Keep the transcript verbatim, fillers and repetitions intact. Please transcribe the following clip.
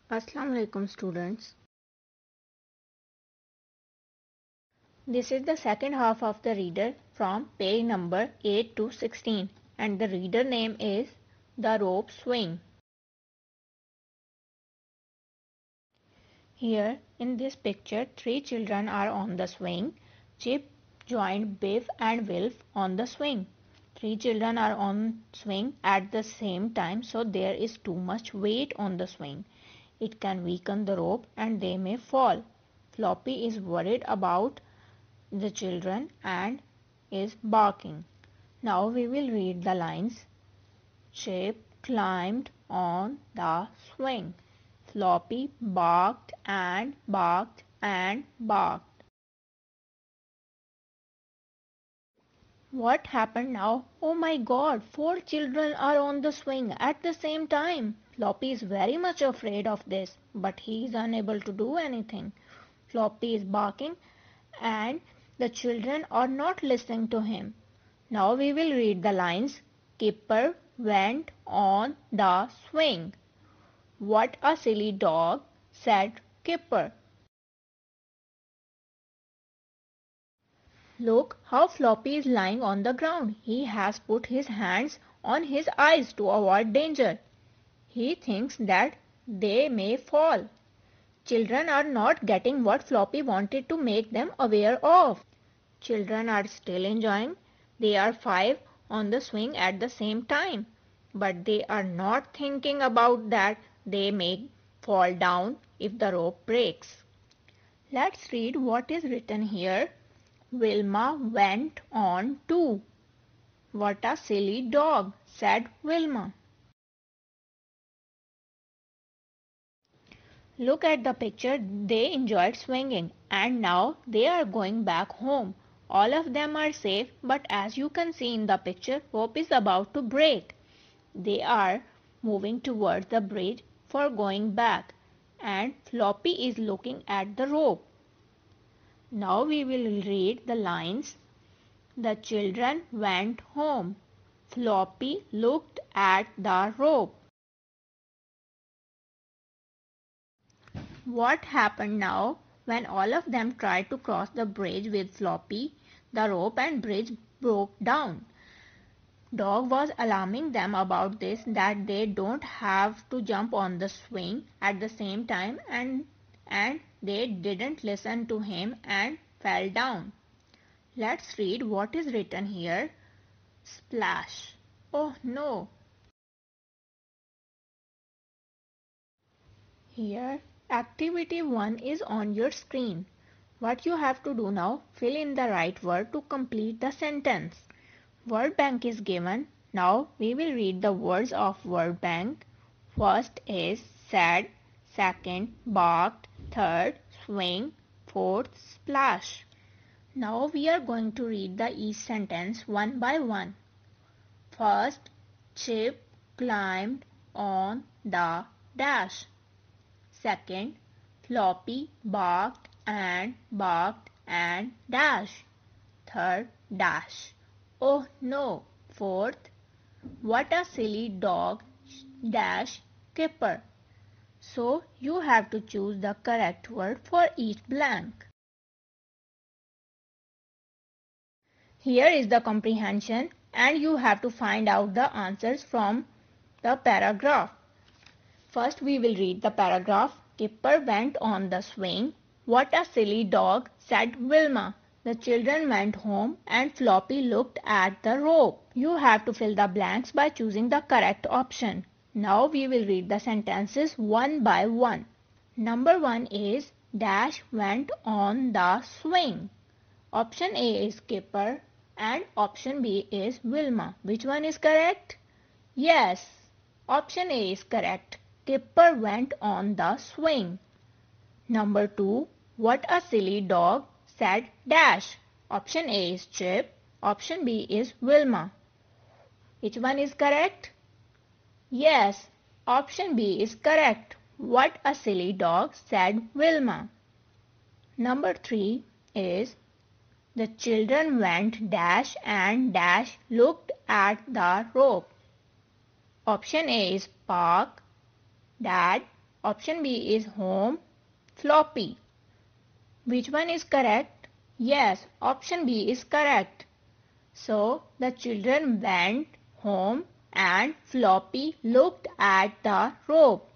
Assalamu alaikum students. This is the second half of the reader from page number eight to sixteen and the reader name is The Rope Swing. Here in this picture three children are on the swing. Chip joined Biff and Wilf on the swing. Three children are on swing at the same time, so there is too much weight on the swing. It can weaken the rope and they may fall. Floppy is worried about the children and is barking. Now we will read the lines. Chip climbed on the swing. Floppy barked and barked and barked. What happened now? Oh my God, four children are on the swing at the same time. Floppy is very much afraid of this, but he is unable to do anything. Floppy is barking and the children are not listening to him. Now we will read the lines. Kipper went on the swing. What a silly dog, said Kipper. Look how Floppy is lying on the ground. He has put his hands on his eyes to avoid danger. He thinks that they may fall. Children are not getting what Floppy wanted to make them aware of. Children are still enjoying. They are five on the swing at the same time. But they are not thinking about that they may fall down if the rope breaks. Let's read what is written here. Wilma went on too. What a silly dog, said Wilma. Look at the picture. They enjoyed swinging and now they are going back home. All of them are safe, but as you can see in the picture, rope is about to break. They are moving towards the bridge for going back and Floppy is looking at the rope. Now we will read the lines. The children went home. Floppy looked at the rope. What happened now? When all of them tried to cross the bridge with Floppy, the rope and bridge broke down. Dog was alarming them about this, that they don't have to jump on the swing at the same time, and, and they didn't listen to him and fell down. Let's read what is written here. Splash. Oh no. Here, activity one is on your screen. What you have to do now, fill in the right word to complete the sentence. Word bank is given. Now we will read the words of word bank. First is said, second barked, third swing, fourth splash. Now we are going to read the each sentence one by one. First, Chip climbed on the dash. Second, Floppy barked and barked and dash. Third, dash. Oh no. Fourth, what a silly dog, dash Kipper. So you have to choose the correct word for each blank. Here is the comprehension and you have to find out the answers from the paragraph. First we will read the paragraph. Kipper went on the swing. What a silly dog, said Wilma. The children went home and Floppy looked at the rope. You have to fill the blanks by choosing the correct option. Now we will read the sentences one by one. Number one is Dash went on the swing. Option A is Kipper and option B is Wilma. Which one is correct? Yes, option A is correct. Kipper went on the swing. Number two, what a silly dog, said Dash. Option A is Chip. Option B is Wilma. Which one is correct? Yes, option B is correct. What a silly dog, said Wilma. Number three is the children went dash and dash looked at the rope. Option A is Park, Dad, Option B is home, floppy. Which one is correct? Yes, option B is correct. So the children went home and Floppy looked at the rope.